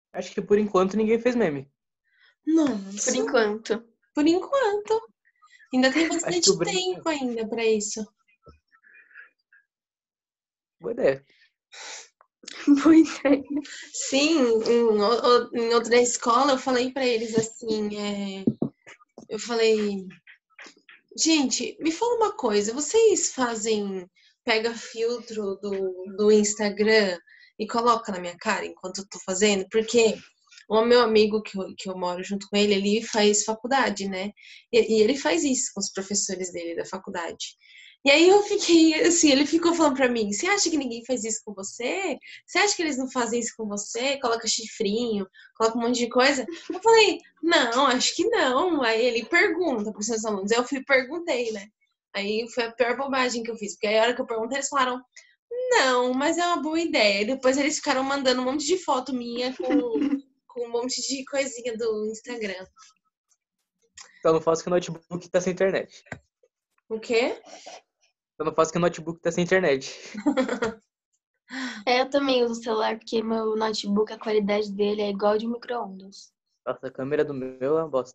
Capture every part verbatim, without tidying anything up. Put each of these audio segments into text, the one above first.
Acho que por enquanto ninguém fez meme. Nossa. Por enquanto. Por enquanto. Ainda tem Acho que bastante o Breno... tempo ainda pra isso. Boa ideia. Boa ideia. Sim, em, o- em outra escola eu falei pra eles assim, é, eu falei, gente, me fala uma coisa, vocês fazem, pega filtro do, do Instagram e coloca na minha cara enquanto eu tô fazendo? Porque o meu amigo que eu, que eu moro junto com ele, ele faz faculdade, né? E, e ele faz isso com os professores dele da faculdade. E aí eu fiquei, assim, ele ficou falando pra mim, você acha que ninguém faz isso com você? Você acha que eles não fazem isso com você? Coloca chifrinho, coloca um monte de coisa. Eu falei, não, acho que não. Aí ele pergunta para os seus alunos. Eu fui e perguntei, né? Aí foi a pior bobagem que eu fiz, porque aí a hora que eu perguntei, eles falaram, não, mas é uma boa ideia. E depois eles ficaram mandando um monte de foto minha com, com um monte de coisinha do Instagram. Só não faço que o notebook tá sem internet. O quê? Só não faço que o notebook tá sem internet. É, eu também uso o celular porque meu notebook, a qualidade dele é igual de micro-ondas. Nossa, a câmera do meu é uma bosta.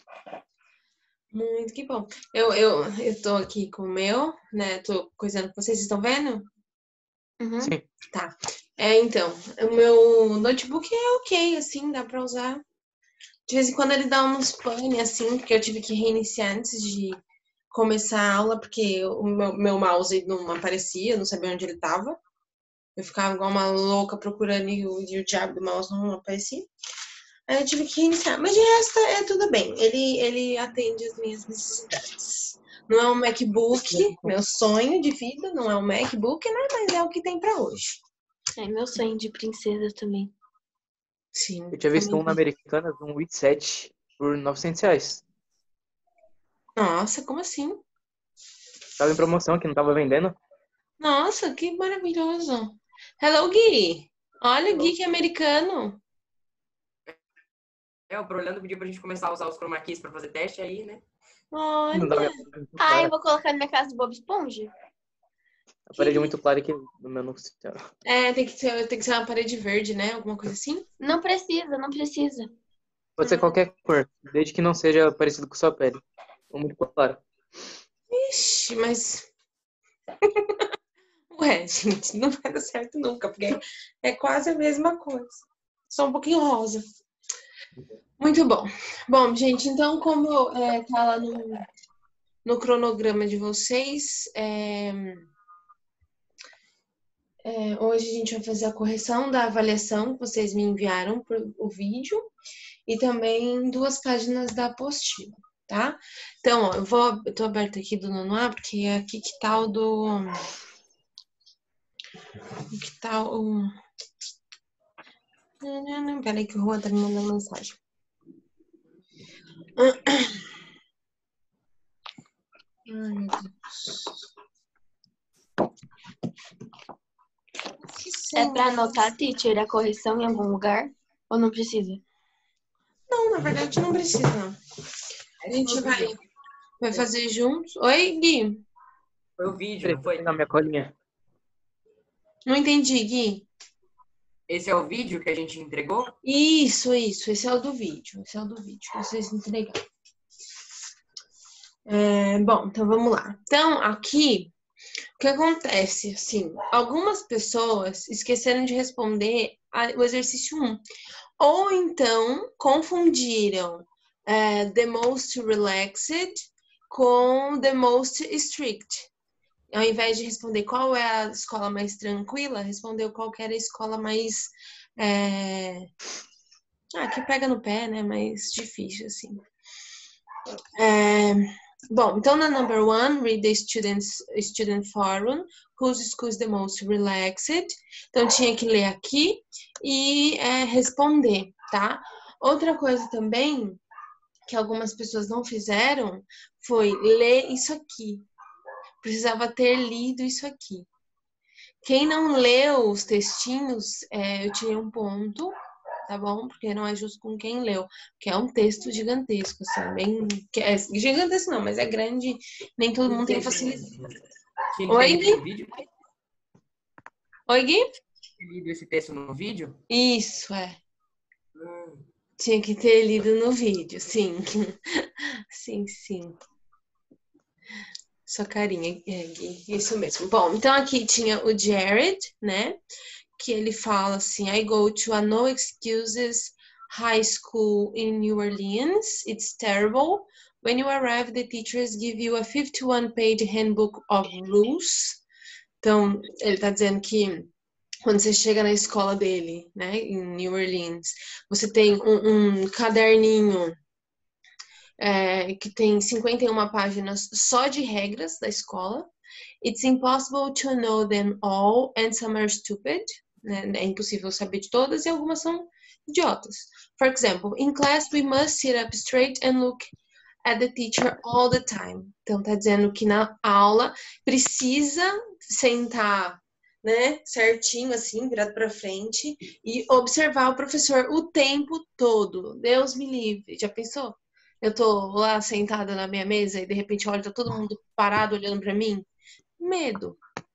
Muito que bom. Eu, eu, eu tô aqui com o meu, né? Tô coisando com vocês, estão vendo? Uhum. Sim. Tá. É, então, o meu notebook é ok, assim, dá pra usar. De vez em quando ele dá uns pane, assim, porque eu tive que reiniciar antes de começar a aula, porque o meu, meu mouse não aparecia, eu não sabia onde ele tava. Eu ficava igual uma louca procurando e o, e o diabo do mouse não aparecia. Aí eu tive que reiniciar. Mas de resto é tudo bem. Ele, ele atende as minhas necessidades. Não é um MacBook, meu sonho de vida, não é um MacBook, né? Mas é o que tem pra hoje. É meu sonho de princesa também. Sim. Eu tinha visto também um na tem. Americanas, um i sete por novecentos reais. Nossa, como assim? Tava em promoção aqui, não tava vendendo. Nossa, que maravilhoso. Hello, Gui. Olha o Gui que é americano. É, o Prolando pediu pra gente começar a usar os chroma keys pra fazer teste aí, né? Não dava Olha. Ah, eu vou colocar na minha casa do Bob Esponja? A parede é muito clara que no meu não funciona. É, tem que ser, tem que ser uma parede verde, né? Alguma coisa assim? Não precisa, não precisa. Pode ser qualquer cor, desde que não seja parecido com sua pele. Ou muito claro. Ixi, mas. Ué, gente, não vai dar certo nunca, porque é quase a mesma coisa. Só um pouquinho rosa. Muito bom. Bom, gente, então, como é, tá lá no, no cronograma de vocês, é, é, hoje a gente vai fazer a correção da avaliação que vocês me enviaram por o vídeo e também duas páginas da apostila, tá? Então, ó, eu vou, eu tô aberta aqui do nono A, porque é aqui que tá o do. Que tá o. Peraí que o Juan tá me mandando mensagem. Ai, meu Deus. É pra anotar, teacher, a correção em algum lugar? Ou não precisa? Não, na verdade não precisa, não. A gente vai, vai fazer juntos. Oi, Gui. Foi o vídeo, Peraí, não vou foi? pegar minha colinha. Não entendi, Gui. Esse é o vídeo que a gente entregou? Isso, isso. Esse é o do vídeo. Esse é o do vídeo que vocês entregaram. É, bom, então vamos lá. Então, aqui, o que acontece? Assim, algumas pessoas esqueceram de responder a- o exercício um. Ou então confundiram é, the most relaxed com the most strict. Ao invés de responder qual é a escola mais tranquila, respondeu qual que era a escola mais. É... Ah, que pega no pé, né? Mais difícil, assim. É... Bom, então na number one, read the students, student forum, whose school is the most relaxed. Então tinha que ler aqui e é, responder, tá? Outra coisa também que algumas pessoas não fizeram foi ler isso aqui. Precisava ter lido isso aqui. Quem não leu os textinhos, é, eu tirei um ponto, tá bom? Porque não é justo com quem leu, que é um texto gigantesco, assim, bem. Que é gigantesco não, mas é grande, nem todo mundo tem facilidade. Tinha que ter Oi, lido Gui? no vídeo? Oi, Gui? Tinha lido esse texto no vídeo? Isso, é. Hum, Tinha que ter lido no vídeo, sim. Sim, sim. Sua carinha, é, Gui. Isso mesmo. Bom, então aqui tinha o Jared, né? Que ele fala assim: I go to a no excuses high school in New Orleans. It's terrible. When you arrive, the teachers give you a fifty-one page handbook of rules. Então, ele tá dizendo que quando você chega na escola dele, né, em New Orleans, você tem um, um caderninho é, que tem cinquenta e uma páginas só de regras da escola. It's impossible to know them all and some are stupid. Né? É impossível saber de todas e algumas são idiotas. For example, in class we must sit up straight and look at the teacher all the time. Então tá dizendo que na aula precisa sentar, né, certinho assim, virado para frente e observar o professor o tempo todo. Deus me livre. Já pensou? Eu tô lá sentada na minha mesa e de repente olha, tá todo mundo parado olhando para mim. Medo.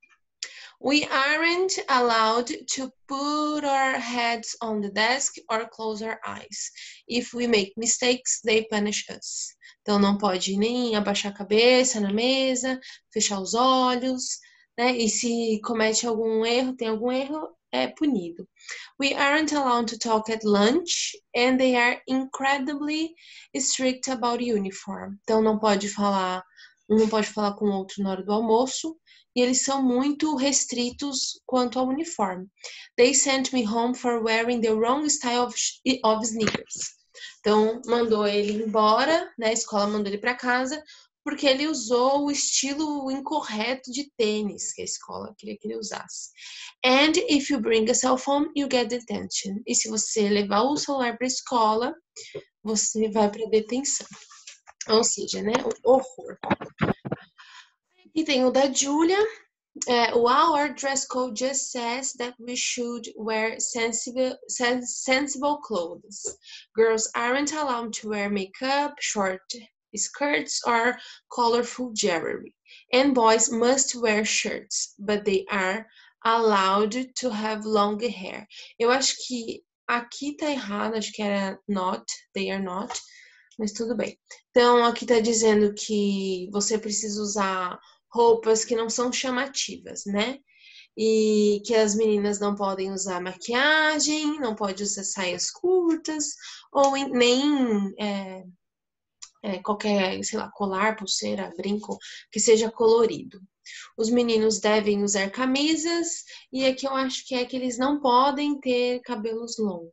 We aren't allowed to put our heads on the desk or close our eyes. If we make mistakes, they punish us. Então não pode nem abaixar a cabeça na mesa, fechar os olhos, né? E se comete algum erro, tem algum erro, é punido. We aren't allowed to talk at lunch and they are incredibly strict about uniform. Então não pode falar, um não pode falar com o outro na hora do almoço. E eles são muito restritos quanto ao uniforme. They sent me home for wearing the wrong style of, of sneakers. Então, mandou ele embora, né? A escola mandou ele para casa, porque ele usou o estilo incorreto de tênis que a escola queria que ele usasse. And if you bring a cell phone, you get detention. E se você levar o celular para a escola, você vai para detenção. Ou seja, né? O horror. E tem o da Julia. Uh, well, our dress code just says that we should wear sensible, sens sensible clothes. Girls aren't allowed to wear makeup, short skirts, or colorful jewelry. And boys must wear shirts, but they are allowed to have long hair. Eu acho que aqui tá errado, acho que era not, they are not, mas tudo bem. Então, aqui tá dizendo que você precisa usar roupas que não são chamativas, né? E que as meninas não podem usar maquiagem, não pode usar saias curtas, ou nem é, é, qualquer, sei lá, colar, pulseira, brinco, que seja colorido. Os meninos devem usar camisas, e aqui eu acho que é que eles não podem ter cabelos longos.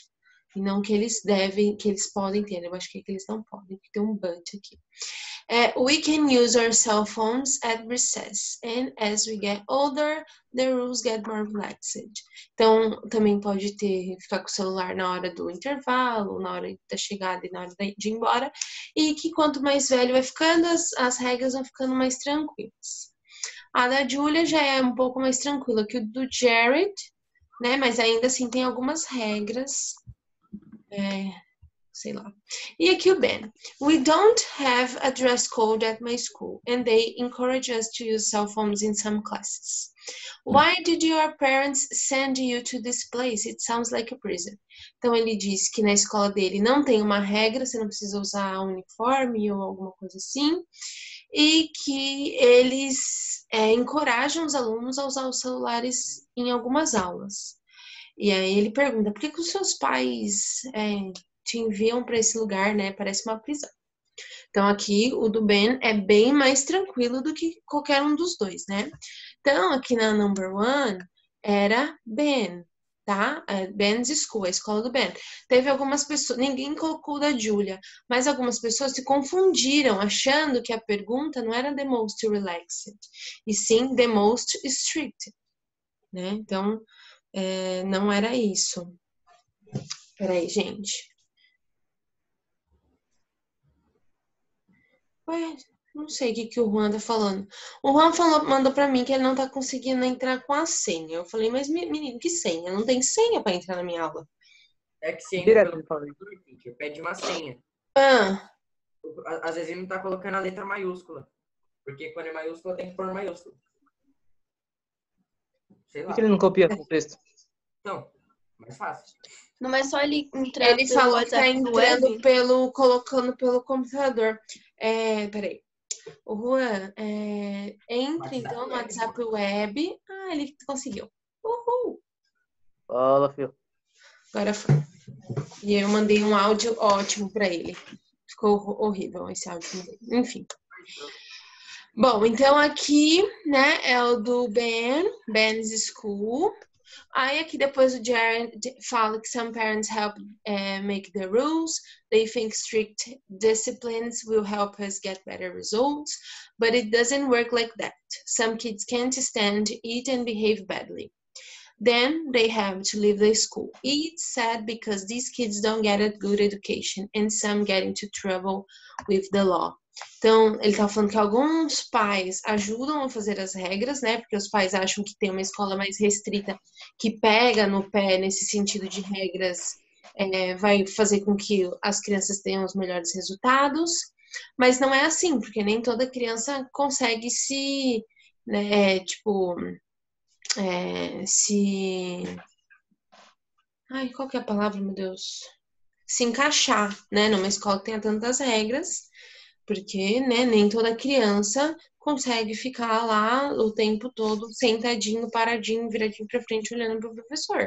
E não que eles devem, que eles podem ter, eu acho que é que eles não podem, porque tem um but aqui. Uh, we can use our cell phones at recess, and as we get older, the rules get more relaxed. Então, também pode ter, ficar com o celular na hora do intervalo, na hora da chegada e na hora de ir embora, e que quanto mais velho vai ficando, as, as regras vão ficando mais tranquilas. A da Julia já é um pouco mais tranquila que o do Jared, né, mas ainda assim tem algumas regras, é, sei lá. E aqui o Ben. We don't have a dress code at my school, and they encourage us to use cell phones in some classes. Why did your parents send you to this place? It sounds like a prison. Então ele diz que na escola dele não tem uma regra, você não precisa usar uniforme ou alguma coisa assim, e que eles é, encorajam os alunos a usar os celulares em algumas aulas. E aí ele pergunta, por que, que os seus pais é, te enviam para esse lugar, né? Parece uma prisão. Então aqui o do Ben é bem mais tranquilo do que qualquer um dos dois, né? Então aqui na number one era Ben, tá? Ben's School, a escola do Ben. Teve algumas pessoas, ninguém colocou da Julia, mas algumas pessoas se confundiram achando que a pergunta não era the most relaxed, e sim the most strict, né? Então é, não era isso. Peraí, gente. Ué, não sei o que, que o Juan tá falando. O Juan falou, mandou pra mim que ele não tá conseguindo entrar com a senha. Eu falei, mas menino, que senha? Não tem senha pra entrar na minha aula. É que você entra Direto, pelo eu falei. computador, pede uma senha. Ah, Às vezes ele não tá colocando a letra maiúscula. Porque quando é maiúscula tem que pôr maiúscula. Sei Por lá. que ele não copia o texto? Então, Mais fácil. Não é só ele entrar Ele pelo falou que tá WhatsApp do entrando web? pelo, colocando pelo computador. É, peraí. O Juan, é, entre WhatsApp então no web. WhatsApp web. Ah, ele conseguiu. Uhul! Fala, filho. Agora foi. E eu mandei um áudio ótimo pra ele. Ficou hor- horrível esse áudio. Enfim. Bom, então aqui, né, é o do Ben, Ben's School. Aí aqui depois o Jared fala que some parents help uh, make the rules. They think strict disciplines will help us get better results, but it doesn't work like that. Some kids can't stand, eat and behave badly. Then they have to leave the school. It's sad because these kids don't get a good education and some get into trouble with the law. Então, ele tá falando que alguns pais ajudam a fazer as regras, né? Porque os pais acham que tem uma escola mais restrita que pega no pé nesse sentido de regras, é, vai fazer com que as crianças tenham os melhores resultados. Mas não é assim, porque nem toda criança consegue se, né, tipo, é, se... Ai, qual que é a palavra, meu Deus? Se encaixar, né? Numa escola que tenha tantas regras. Porque, né, nem toda criança consegue ficar lá o tempo todo sentadinho, paradinho, viradinho pra frente, olhando pro professor.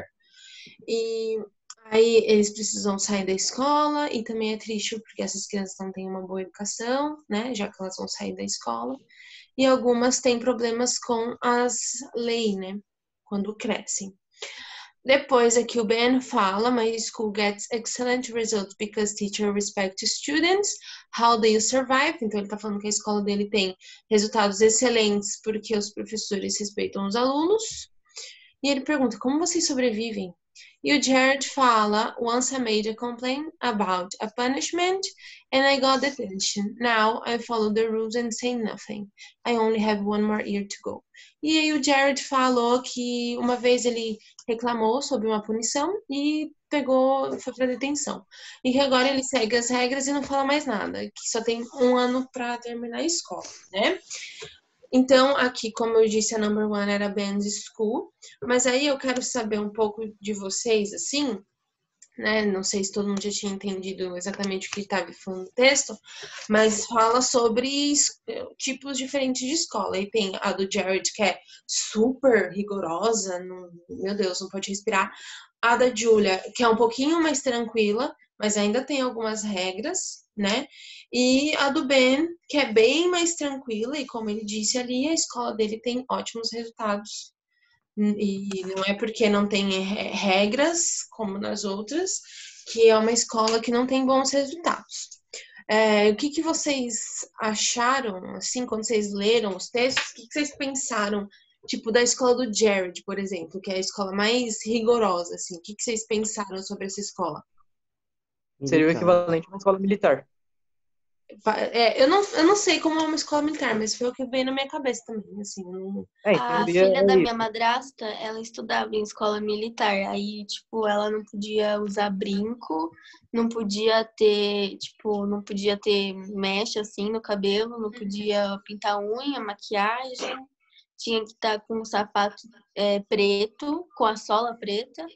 E aí eles precisam sair da escola e também é triste porque essas crianças não têm uma boa educação, né, já que elas vão sair da escola. E algumas têm problemas com as leis, né, quando crescem. Depois aqui o Ben fala, my school gets excellent results because teachers respect students. How do you survive? Então ele tá falando que a escola dele tem resultados excelentes porque os professores respeitam os alunos. E ele pergunta, como vocês sobrevivem? E o Jared fala, once I made a complaint about a punishment and I got detention. Now I follow the rules and say nothing. I only have one more year to go. E aí o Jared falou que uma vez ele reclamou sobre uma punição e pegou, foi pra detenção. E que agora ele segue as regras e não fala mais nada, que só tem um ano pra terminar a escola, né? Então, aqui, como eu disse, a number one era Ben's School, mas aí eu quero saber um pouco de vocês, assim, né? Não sei se todo mundo já tinha entendido exatamente o que estava falando no texto, mas fala sobre tipos diferentes de escola. E tem a do Jared, que é super rigorosa, não, meu Deus, não pode respirar. A da Julia, que é um pouquinho mais tranquila, mas ainda tem algumas regras, né? E a do Ben, que é bem mais tranquila, e como ele disse ali, a escola dele tem ótimos resultados. E não é porque não tem regras, como nas outras, que é uma escola que não tem bons resultados. É, o que, que vocês acharam, assim, quando vocês leram os textos, o que, que vocês pensaram, tipo, da escola do Jared, por exemplo, que é a escola mais rigorosa, assim, o que, que vocês pensaram sobre essa escola? Seria o equivalente a uma escola militar. É, eu, não, eu não sei como é uma escola militar, mas foi o que veio na minha cabeça também, assim. Não... É, em A teoria filha é da isso. minha madrasta, ela estudava em escola militar. Aí, tipo, ela não podia usar brinco, não podia ter, tipo, não podia ter mecha, assim, no cabelo, não podia pintar unha, maquiagem. Tinha que estar com o sapato é, preto, com a sola preta.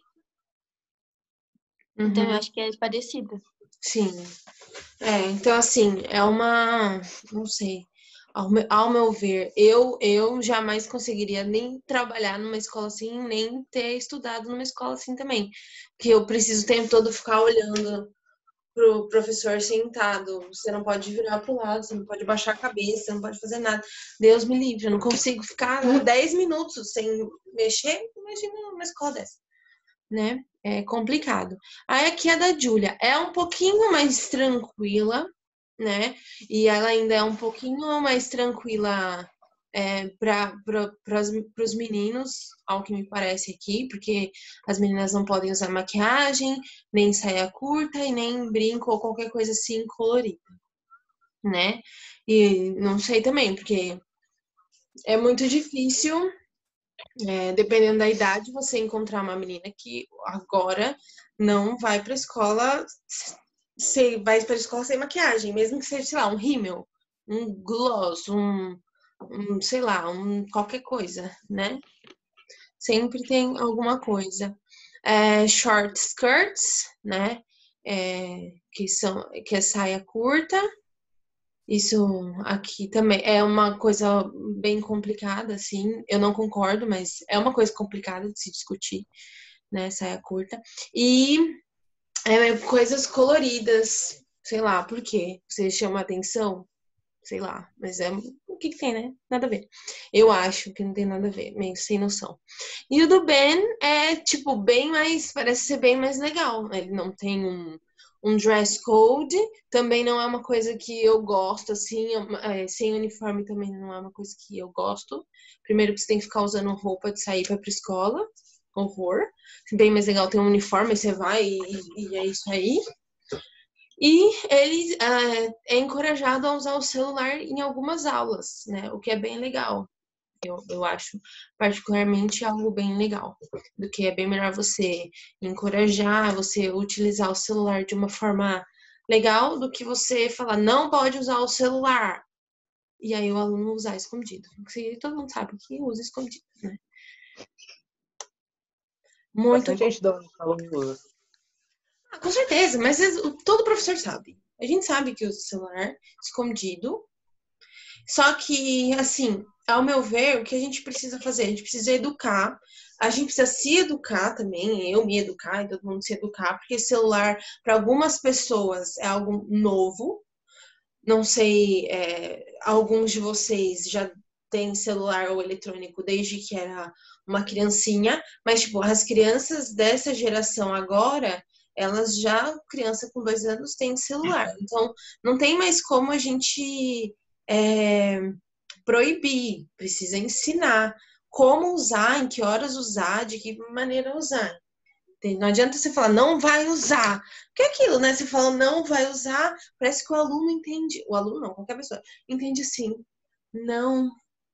Então, eu Uhum. acho que é parecido. Sim. É, então assim, é uma, não sei, ao meu, ao meu ver, eu, eu jamais conseguiria nem trabalhar numa escola assim, nem ter estudado numa escola assim também, porque eu preciso o tempo todo ficar olhando pro professor sentado, você não pode virar pro lado, você não pode baixar a cabeça, você não pode fazer nada. Deus me livre, eu não consigo ficar dez minutos sem mexer, imagina numa escola dessa, né? É complicado. Aí aqui a da Júlia é um pouquinho mais tranquila, né? E ela ainda é um pouquinho mais tranquila é, para os meninos, ao que me parece aqui, porque as meninas não podem usar maquiagem, nem saia curta e nem brinco ou qualquer coisa assim colorida, né? E não sei também, porque é muito difícil. É, dependendo da idade, você encontrar uma menina que agora não vai pra escola, se, vai pra escola sem maquiagem, mesmo que seja, sei lá, um rímel, um gloss, um, um sei lá, um qualquer coisa, né? Sempre tem alguma coisa. É, short skirts, né? É, que, são, que é saia curta. Isso aqui também é uma coisa bem complicada, assim. Eu não concordo, mas é uma coisa complicada de se discutir, né? Saia curta. E é, coisas coloridas, sei lá, por quê? Você chama atenção? Sei lá, mas é o que, que tem, né? Nada a ver. Eu acho que não tem nada a ver, meio sem noção. E o do Ben é, tipo, bem mais, parece ser bem mais legal. Ele não tem um, um dress code, também não é uma coisa que eu gosto, assim, é, sem uniforme também não é uma coisa que eu gosto. Primeiro que você tem que ficar usando roupa de sair pra, pra escola, horror. Bem mais legal ter um uniforme, você vai e, e é isso aí. E ele uh, é encorajado a usar o celular em algumas aulas, né? O que é bem legal. Eu, eu acho particularmente algo bem legal. Do que é bem melhor você encorajar, você utilizar o celular de uma forma legal, do que você falar, não pode usar o celular. E aí o aluno usar escondido. Porque todo mundo sabe que usa escondido, né? Muito Bastante gente da aluno usa. Ah, com certeza, mas todo professor sabe. A gente sabe que usa o celular escondido. Só que, assim, ao meu ver, o que a gente precisa fazer? A gente precisa educar. A gente precisa se educar também, eu me educar e todo mundo se educar, porque celular, para algumas pessoas, é algo novo. Não sei, é, alguns de vocês já têm celular ou eletrônico desde que era uma criancinha, mas, tipo, as crianças dessa geração agora, elas já, criança com dois anos, tem celular. Então, não tem mais como a gente é, proibir, precisa ensinar como usar, em que horas usar, de que maneira usar. Não adianta você falar, não vai usar. Porque é aquilo, né? Você fala, não vai usar, parece que o aluno entende. O aluno não, qualquer pessoa. Entende assim, não.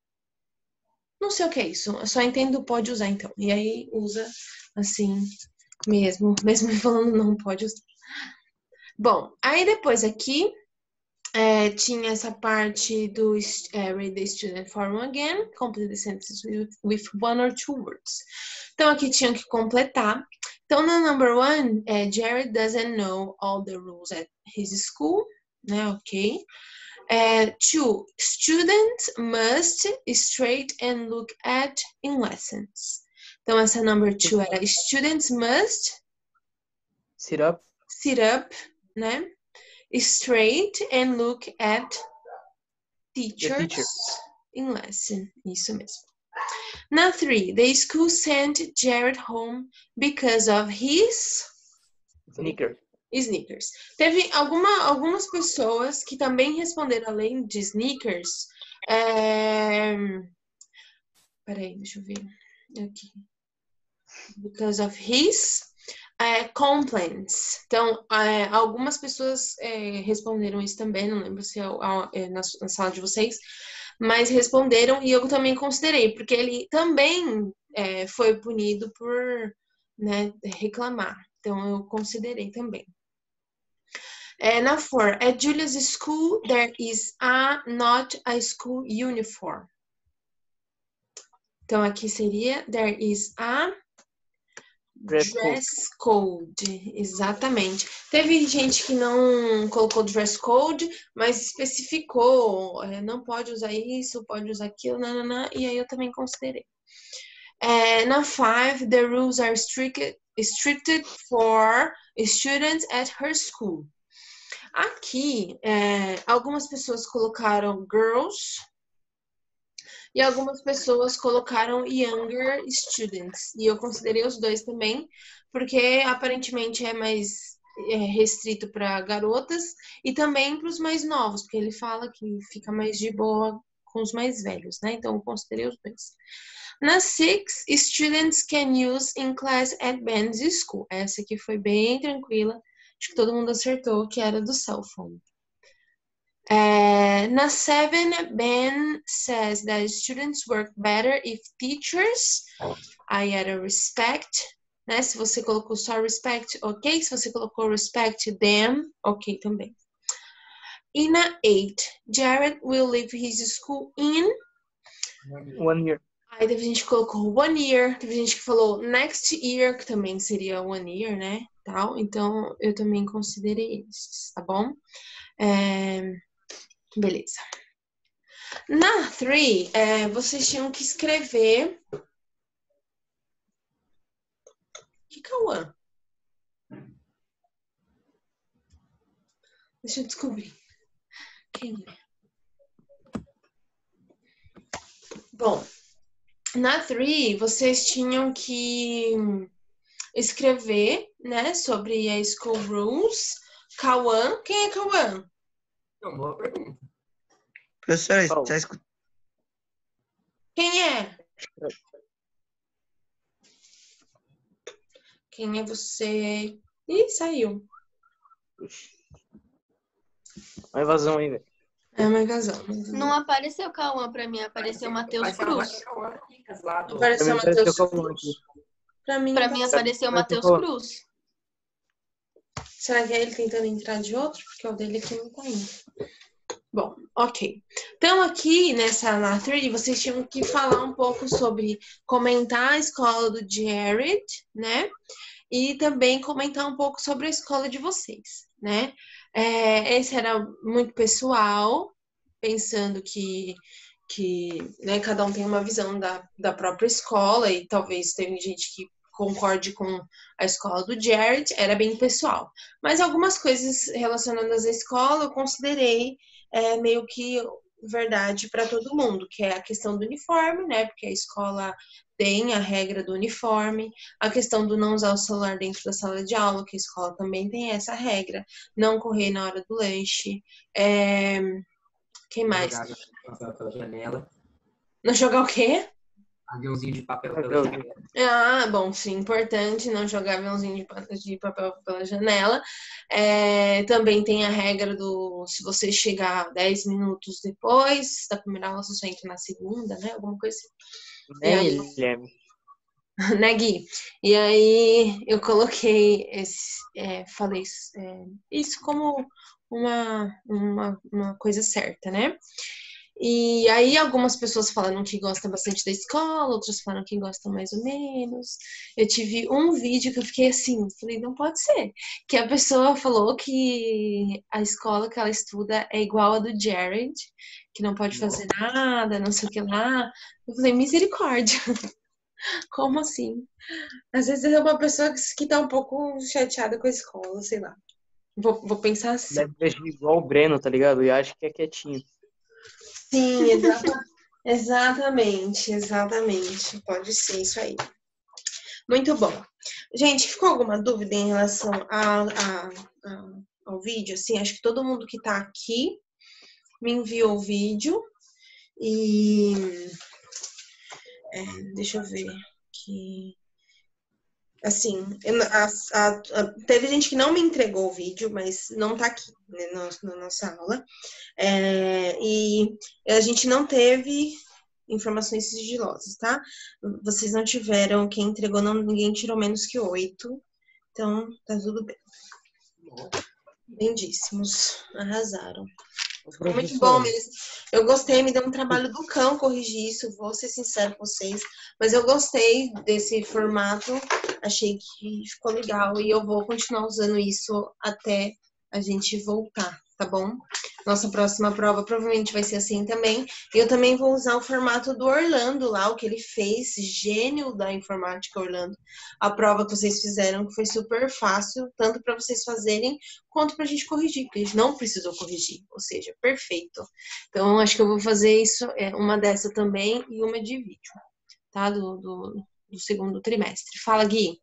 Não sei o que é isso. Eu só entendo pode usar, então. E aí usa assim mesmo. Mesmo falando não pode usar. Bom, aí depois aqui é, tinha essa parte do é, read the student form again, complete the sentences with, with one or two words. Então aqui tinha que completar. Então no number one, é, Jared doesn't know all the rules at his school, né? Ok. É, two, students must straight and look at in lessons. Então essa number two era students must Sit up. sit up, né? Straight and look at teachers teacher. in lesson. Isso mesmo. Now three, the school sent Jared home because of his Sneaker. sneakers. Teve alguma, algumas pessoas que também responderam além de sneakers. É... Peraí, deixa eu ver aqui. Because of his é, complaints. Então, é, algumas pessoas é, responderam isso também, não lembro se é, é na, na sala de vocês, mas responderam e eu também considerei, porque ele também é, foi punido por, né, reclamar. Então, eu considerei também. É, na four, at Julia's school, there is a, not a school uniform. Então, aqui seria, there is a Dress code. dress code. Exatamente. Teve gente que não colocou dress code, mas especificou, é, não pode usar isso, pode usar aquilo, nanana, e aí eu também considerei. É, na five, the rules are strict, restricted for students at her school. Aqui, é, algumas pessoas colocaram girls e algumas pessoas colocaram younger students. E eu considerei os dois também, porque aparentemente é mais é, restrito para garotas e também para os mais novos, porque ele fala que fica mais de boa com os mais velhos, né? Então eu considerei os dois. Na six, students can use in class at Ben's school. Essa aqui foi bem tranquila. Acho que todo mundo acertou que era do cell phone. Uh, na seven, Ben says that students work better if teachers, I add a respect, né? Se você colocou só respect, ok. Se você colocou respect them, ok também. E na eight, Jared will leave his school in One year. Aí teve gente que colocou one year, teve gente que falou next year, que também seria one year, né? Tal. Então, eu também considerei esses, tá bom? É... Beleza. Na three, é, vocês tinham que escrever... Que que é o one? Deixa eu descobrir. Quem é? Bom, na three, vocês tinham que escrever, né, sobre a School Rules. Cauã, quem é Cauã? Não, boa pergunta. Professora, Qual? está escutando? Quem é? Quem é você? Ih, saiu. Uma invasão aí, velho. É uma invasão. Não apareceu Cauã pra mim, apareceu Matheus Mas é Cruz. uma dicas lá do... Apareceu Pra mim Matheus apareceu Cauã Cruz. aqui. Pra mim, Pra mim apareceu Matheus Cauã. Cruz. será que é ele tentando entrar de outro? Porque o dele aqui não tá indo. Bom, ok. Então, aqui nessa na three, vocês tinham que falar um pouco sobre comentar a escola do Jared, né? E também comentar um pouco sobre a escola de vocês, né? É, esse era muito pessoal, pensando que, que né, cada um tem uma visão da, da própria escola e talvez tenha gente que concorde com a escola do Jared, era bem pessoal. Mas algumas coisas relacionadas à escola eu considerei é, meio que verdade para todo mundo, que é a questão do uniforme, né? Porque a escola tem a regra do uniforme, a questão do não usar o celular dentro da sala de aula, que a escola também tem essa regra, não correr na hora do lanche, é... quem mais? Jogar papel pela janela. Não jogar o quê? Aviãozinho de papel pela Papel. janela. Ah, bom, sim, importante não jogar aviãozinho de, pa- de papel pela janela. É, também tem a regra do se você chegar dez minutos depois da primeira aula, você só entra na segunda, né? Alguma coisa assim. E Né, aí, Guilherme? né, Gui? E aí eu coloquei esse, é, falei é, isso como uma, uma, uma coisa certa, né? E aí algumas pessoas falaram que gostam bastante da escola, outras falaram que gostam mais ou menos. Eu tive um vídeo que eu fiquei assim, falei, não pode ser. Que a pessoa falou que a escola que ela estuda é igual a do Jared, que não pode fazer nada, não sei o que lá. Eu falei, misericórdia. Como assim? Às vezes é uma pessoa que, que tá um pouco chateada com a escola, sei lá. Vou, vou pensar assim. Deve agir igual o Breno, tá ligado? E acha que é quietinho. Sim, exata- exatamente, exatamente. Pode ser isso aí. Muito bom. Gente, ficou alguma dúvida em relação a, a- a- ao vídeo? Assim, acho que todo mundo que tá aqui me enviou o vídeo. E é, deixa eu ver aqui. Assim, eu- a- a- a- teve gente que não me entregou o vídeo, mas não tá aqui, né, no- na nossa aula. É, e a gente não teve informações sigilosas, tá? Vocês não tiveram, quem entregou, não, ninguém tirou menos que oito. Então, tá tudo bem. Lindíssimos, arrasaram. Ficou muito bom mesmo. Eu gostei, me deu um trabalho do cão corrigir isso, vou ser sincero com vocês. Mas eu gostei desse formato, achei que ficou legal e eu vou continuar usando isso até a gente voltar, tá bom? Nossa próxima prova provavelmente vai ser assim também. E eu também vou usar o formato do Orlando lá, o que ele fez, gênio da informática Orlando. A prova que vocês fizeram, que foi super fácil, tanto para vocês fazerem, quanto pra gente corrigir, porque a gente não precisou corrigir, ou seja, perfeito. Então, acho que eu vou fazer isso, é, uma dessa também e uma de vídeo, tá? Do, do, do segundo trimestre. Fala, Gui.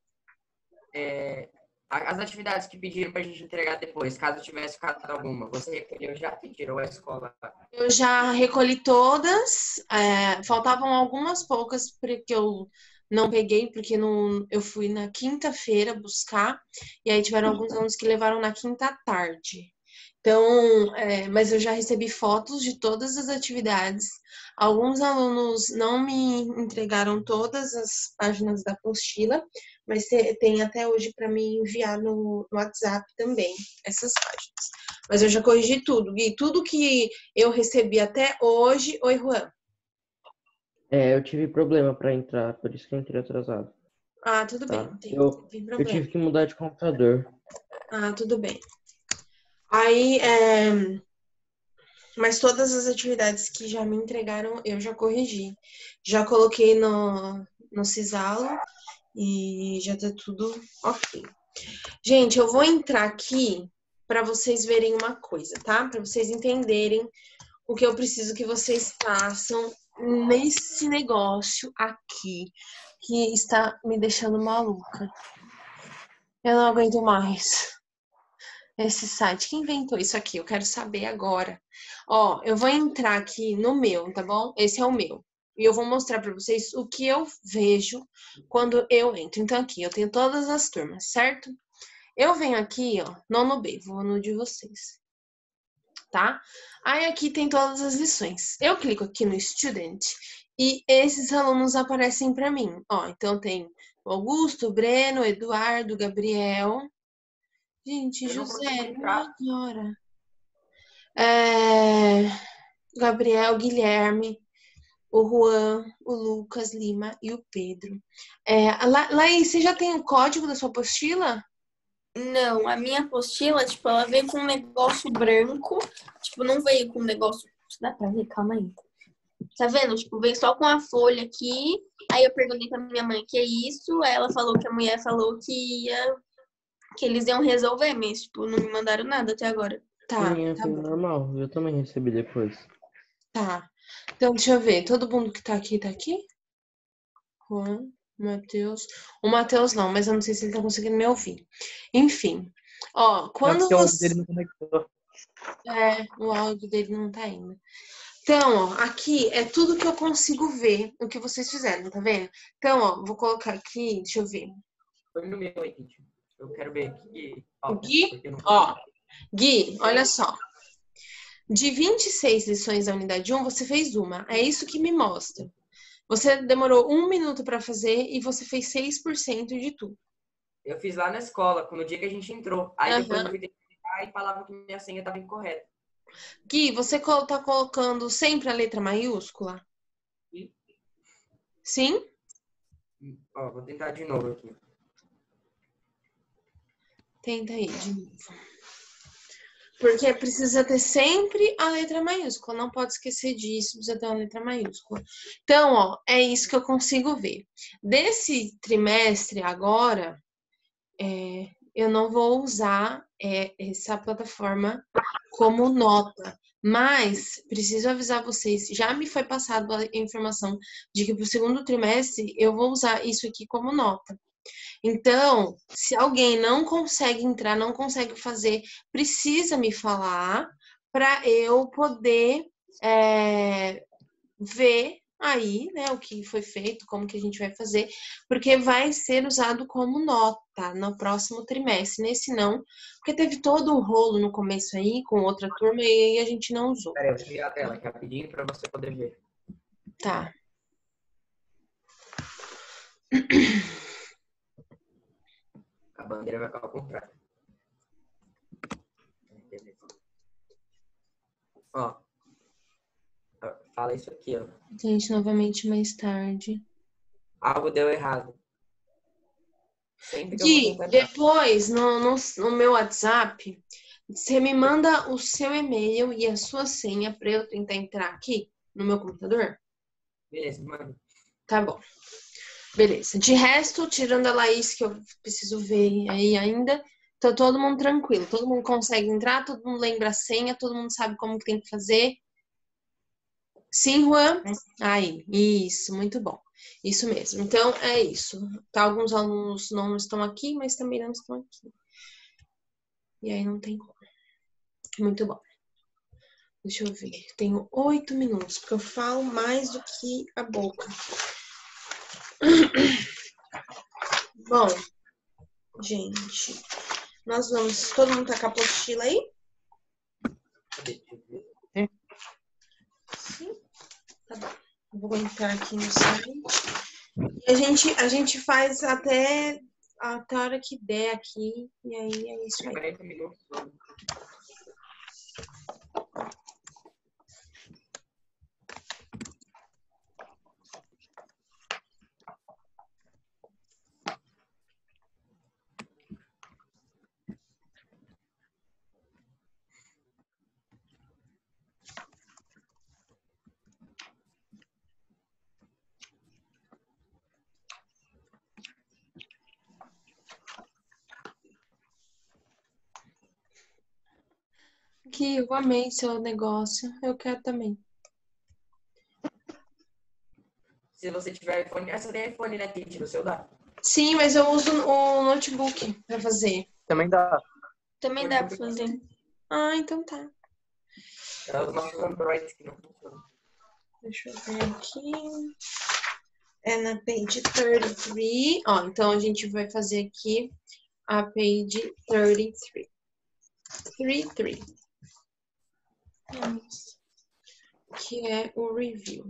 É, a- as atividades que pediram pra gente entregar depois, caso tivesse ficado alguma, você recolheu já? Pediram a escola? Eu já recolhi todas, é, faltavam algumas poucas porque eu não peguei, porque não, eu fui na quinta-feira buscar, e aí tiveram alguns alunos que levaram na quinta tarde. Então, é, mas eu já recebi fotos de todas as atividades. Alguns alunos não me entregaram todas as páginas da apostila, mas te- tem até hoje para me enviar no, no WhatsApp também, essas páginas. Mas eu já corrigi tudo, Gui. Tudo que eu recebi até hoje. Oi, Juan. É, eu tive problema pra entrar, por isso que eu entrei atrasado. Ah, tudo Tá. bem, tem, Eu, tem eu problema. tive que mudar de computador. Ah, tudo bem. Aí, é... mas todas as atividades que já me entregaram, eu já corrigi. Já coloquei no, no Sisalo e já tá tudo ok. Gente, eu vou entrar aqui para vocês verem uma coisa, tá? Para vocês entenderem o que eu preciso que vocês façam nesse negócio aqui, que está me deixando maluca. Eu não aguento mais esse site. Quem inventou isso aqui? Eu quero saber agora. Ó, eu vou entrar aqui no meu, tá bom? Esse é o meu. E eu vou mostrar para vocês o que eu vejo quando eu entro. Então, aqui, eu tenho todas as turmas, certo? Eu venho aqui, ó, nono B, vou no de vocês, tá? Aí aqui tem todas as lições. Eu clico aqui no Student e esses alunos aparecem para mim. Ó, então tem o Augusto, o Breno, o Eduardo, o Gabriel. Gente, Eu não consigo José, entrar. agora. É... Gabriel, Guilherme, o Juan, o Lucas Lima e o Pedro. É, La- Laís, você já tem o código da sua apostila? Não, a minha apostila, tipo, ela veio com um negócio branco. Tipo, não veio com um negócio. Dá pra ver? Calma aí. Tá vendo? Tipo, veio só com a folha aqui. Aí eu perguntei pra minha mãe que é isso. Aí ela falou que a mulher falou que ia. Que eles iam resolver, mas, tipo, não me mandaram nada até agora. Tá, Sim, tá foi bom. normal. Eu também recebi depois. Tá. Então, deixa eu ver. Todo mundo que tá aqui, tá aqui? Juan, Matheus. O Matheus não, mas eu não sei se ele tá conseguindo me ouvir. Enfim. Ó, Não, quando porque o áudio você. dele não conectou. É, o áudio dele não tá indo. Então, ó, aqui é tudo que eu consigo ver o que vocês fizeram, tá vendo? Então, ó, vou colocar aqui, deixa eu ver. Foi no meu aí, gente. Eu quero ver aqui. Ó, Gui, porque não... ó, Gui, olha só. De vinte e seis lições da unidade um, você fez uma. É isso que me mostra. Você demorou um minuto para fazer e você fez seis por cento de tudo. Eu fiz lá na escola, no dia que a gente entrou. Aí depois eu Aham. fui tentar e falavam que minha senha estava incorreta. Gui, você col- tá colocando sempre a letra maiúscula? Sim. Sim? Ó, vou tentar de novo aqui. Tenta aí de novo. Porque precisa ter sempre a letra maiúscula. Não pode esquecer disso, precisa ter uma letra maiúscula. Então, ó, é isso que eu consigo ver. Desse trimestre agora, é, eu não vou usar é, essa plataforma como nota. Mas preciso avisar vocês, já me foi passado a informação de que para o segundo trimestre eu vou usar isso aqui como nota. Então, se alguém não consegue entrar, não consegue fazer, precisa me falar para eu poder é, ver aí, né, o que foi feito, como que a gente vai fazer, porque vai ser usado como nota no próximo trimestre. Nesse não, porque teve todo um rolo no começo aí com outra turma e aí a gente não usou. Peraí, eu vou tirar a tela aqui rapidinho para você poder ver. Tá. A bandeira vai ficar ao contrário. Ó. Fala isso aqui, ó. Gente, novamente mais tarde. Algo deu errado. Sempre que eu Gui, vou tentar entrar. depois no, no, no meu WhatsApp, você me manda o seu e-mail e a sua senha para eu tentar entrar aqui no meu computador? Beleza, mano. Tá bom. Beleza. De resto, tirando a Laís, que eu preciso ver aí ainda, tá todo mundo tranquilo. Todo mundo consegue entrar, todo mundo lembra a senha, todo mundo sabe como que tem que fazer. Sim, Juan? Aí, isso, muito bom. Isso mesmo. Então, é isso. Tá, alguns alunos não estão aqui, mas também não estão aqui. E aí não tem como. Muito bom. Deixa eu ver. Tenho oito minutos, porque eu falo mais do que a boca. Bom, gente, nós vamos. Todo mundo tá com a apostila aí? Sim. Tá bom. Eu vou entrar aqui no site. E a gente, a gente faz até, até a hora que der aqui. E aí é isso aí. quarenta minutos. Que eu amei seu negócio. Eu quero também. Se você tiver iPhone, ah, você tem iPhone, né, Titi, no seu dá. Sim, mas eu uso o notebook pra fazer. Também dá. Também dá pra fazer. Ah, então tá. É os nossos Androids que não funcionam. Deixa eu ver aqui. É na page trinta e três. Ó, então a gente vai fazer aqui a page trinta e três. trinta e três. Que é o review.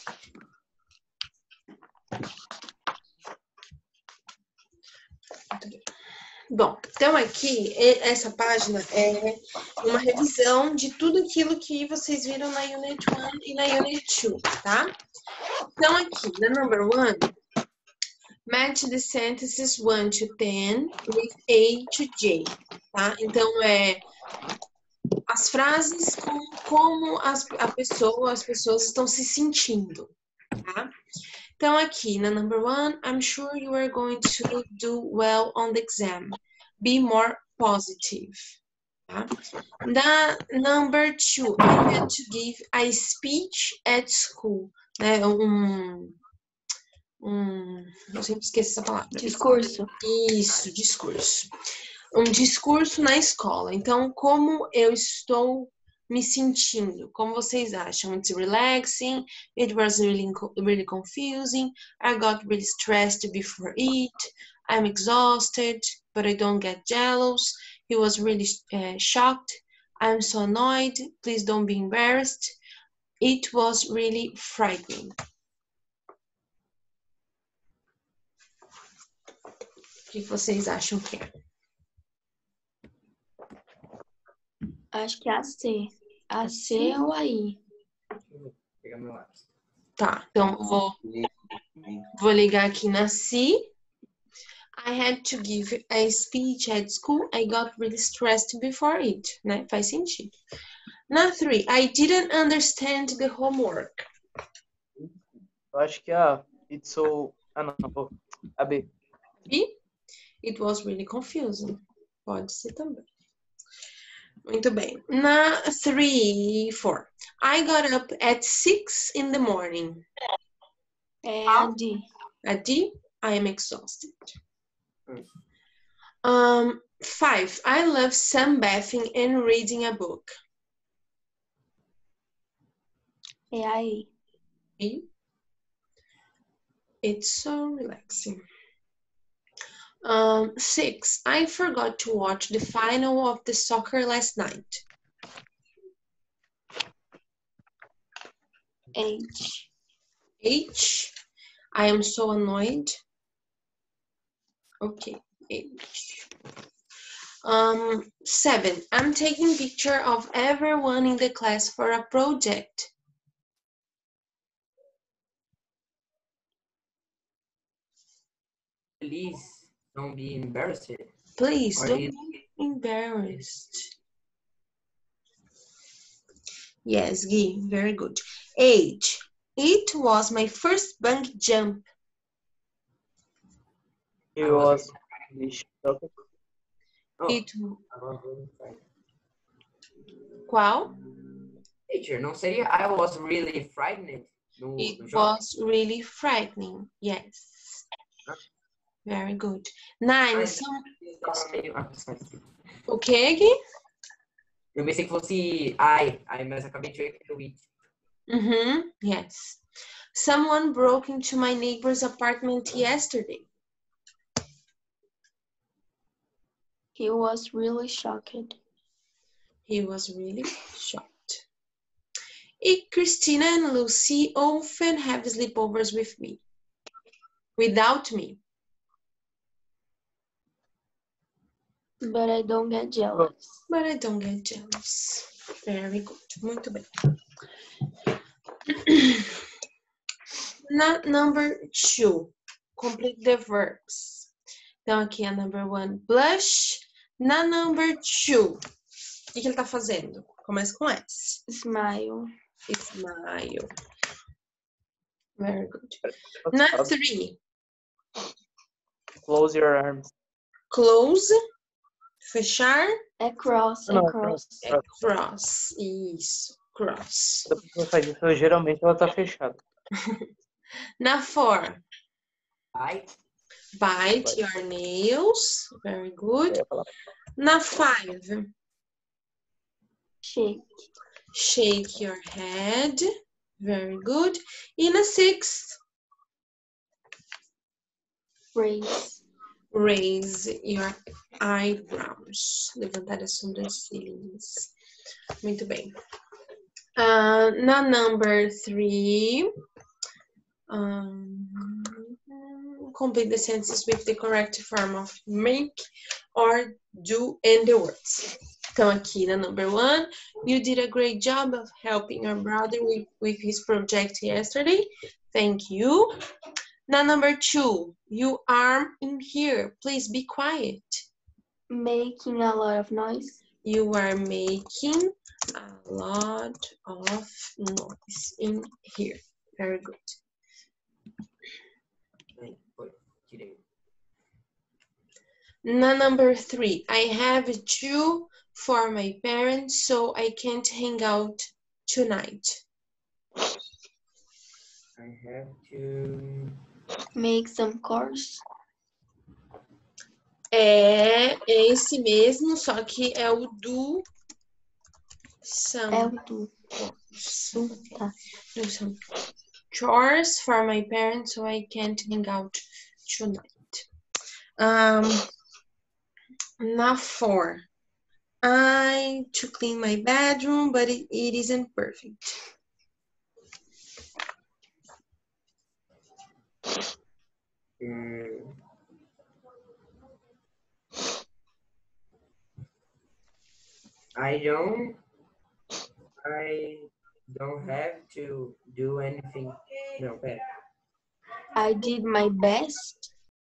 Muito bem. Bom, então aqui, essa página é uma revisão de tudo aquilo que vocês viram na Unit um e na Unit dois, tá? Então aqui, na number one, match the sentences one to ten with A to J, tá? Então, é as frases com como as, a pessoa, as pessoas estão se sentindo, tá? Então, aqui, na number one, I'm sure you are going to do well on the exam. Be more positive. Tá? Na number two, I had to give a speech at school. Né? Um, um, eu sempre esqueço essa palavra. Discurso. Isso, discurso. Um discurso na escola. Então, como eu estou me sentindo? Como vocês acham? It's relaxing. It was really, really confusing. I got really stressed before it. I'm exhausted, but I don't get jealous. He was really uh, shocked. I'm so annoyed. Please don't be embarrassed. It was really frightening. O que vocês acham que é? Acho que é a C. A C ou a I? Vou pegar meu lápis. Tá, então vou, vou ligar aqui na C. I had to give a speech at school. I got really stressed before it. Né? Faz sentido. Na three, I didn't understand the homework. Eu acho que a It's so... Ah, não. não. A B. B, it was really confusing. Pode ser também. Muito bem. Na three, four. I got up at six in the morning. É a D. A D, I am exhausted. Um, five, I love sunbathing and reading a book. É a I. E, it's so relaxing. Um, six, I forgot to watch the final of the soccer last night. H. H, I am so annoyed. Okay, H. Um, seven, I'm taking picture of everyone in the class for a project. Please don't be embarrassed. Please Are don't you- be embarrassed. Yes, Gui, very good. Eight, it was my first bungee jump. It was... Oh, It, agora vou no qual? Teacher, não seria I was really frightened no, It no jogo? was really frightening. Yes. Very good. Nine, Ai, some... tava meio- ah, só aqui. O que, Gui? Eu pensei que fosse I, I, mas acabei de ver que é o it. Mm-hmm. Yes. Someone broke into my neighbor's apartment yesterday. He was really shocked. He was really shocked. E Christina and Lucy often have sleepovers with me. Without me. But I don't get jealous. But I don't get jealous. Very good. Muito bem. Na number two, complete the verbs. Então, aqui é number one, blush. Na number two, o que, que ele tá fazendo? Começa com S. Smile. Smile. Very good. Na three, Close your arms. close Fechar É cross, é Não, cross. é cross. Isso, cross. Quando a pessoa faz isso, geralmente ela tá fechada. Na four, Bite. bite your nails. Very good. Eu ia falar. Na five, Shake. shake your head. Very good. E na six, Raise. raise your eyebrows. Levantar as sobrancelhas. Muito bem. Ah, na number three, um, complete the sentences with the correct form of make or do and the words. Então, aqui na number one, you did a great job of helping your brother with, with his project yesterday. Thank you. Na number two, you are in here. Please be quiet. Making a lot of noise. You are making a lot of noise in here. Very good. Aí, foi. Tirei. Na number three, I have due for my parents, so I can't hang out tonight. I have to... Make some course. É esse mesmo, só que é o do some. É o do. Some. Tá. Do some chores for my parents, so I can't hang out tonight. Um, na four, I to clean my bedroom, but it, it isn't perfect. Hum, I don't... I don't have to do anything. Não, pera. I did my best